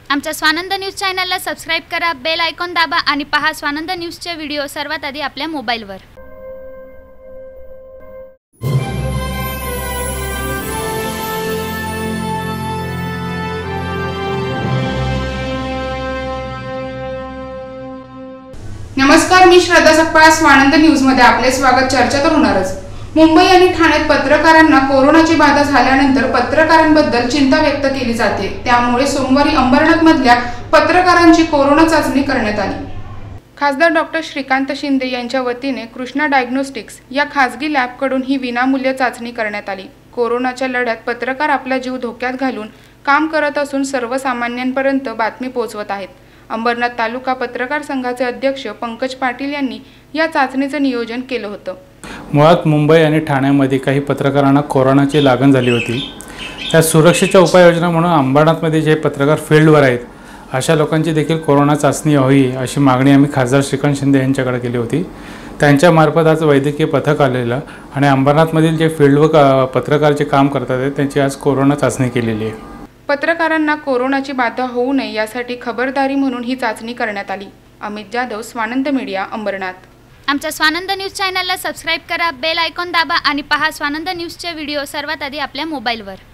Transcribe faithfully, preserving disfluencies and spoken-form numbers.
आमच्या स्वानंद न्यूज चॅनलला सबस्क्राइब करा, बेल आयकॉन दाबा आणि पहा स्वानंद न्यूजचे व्हिडिओ सर्वात आधी आपल्या मोबाईलवर। नमस्कार, मी श्रद्धा सकपाळ, स्वानंद न्यूज मध्ये आपले स्वागत। चर्चा तर होणारच। मुंबई आणि ठाण्यात पत्रकारांना कोरोनाची बाधा झाल्यानंतर पत्रकारांबद्दल चिंता व्यक्त केली जाते। त्यामुळे सोमवारी अंबरनाथ मधल्या पत्रकारांची कोरोना चाचणी करण्यात आली। खासदार डॉक्टर श्रीकांत शिंदे यांच्या वतीने कृष्णा डायग्नोस्टिक्स या खासगी लॅबकडून ही विनामूल्य चाचणी करण्यात आली। कोरोनाच्या लढ्यात पत्रकार आपला जीव धोक्यात घालून काम करत असून सर्वसामान्यांपर्यंत बातमी पोहोचवत आहेत। अंबरनाथ तालुका पत्रकार संघाचे अध्यक्ष पंकज पाटील यांनी या चाचणीचे नियोजन केलं होतं। मुळात मुंबई आणि ठाण्यामध्ये काही पत्रकारांना कोरोनाची लागण झाली होती। त्या सुरक्षेच्या उपाययोजना म्हणून अंबरनाथमध्ये जे पत्रकार फील्डवर आहेत अशा लोकांची देखील कोरोना चाचणी व्हावी अशी मागणी आम्ही खासदार श्रीकांत शिंदे यांच्याकडे केली होती। त्यांच्यामार्फत आज वैद्यकीय पथक आलेलं आणि अंबरनाथमधील जे फील्डवर पत्रकार जे काम करतात आहेत त्यांची आज कोरोना चाचणी केलेली आहे। पत्रकारांना कोरोनाची बाधा होऊ नये यासाठी खबरदारी म्हणून ही चाचणी करण्यात आली। अमित जाधव, स्वानंद मीडिया, अंबरनाथ। आमच्या स्वानंद न्यूज चॅनलला सबस्क्राइब करा, बेल आयकॉन दाबा आणि पहा स्वानंद न्यूजचे व्हिडिओ सर्वात आधी आपल्या मोबाईलवर।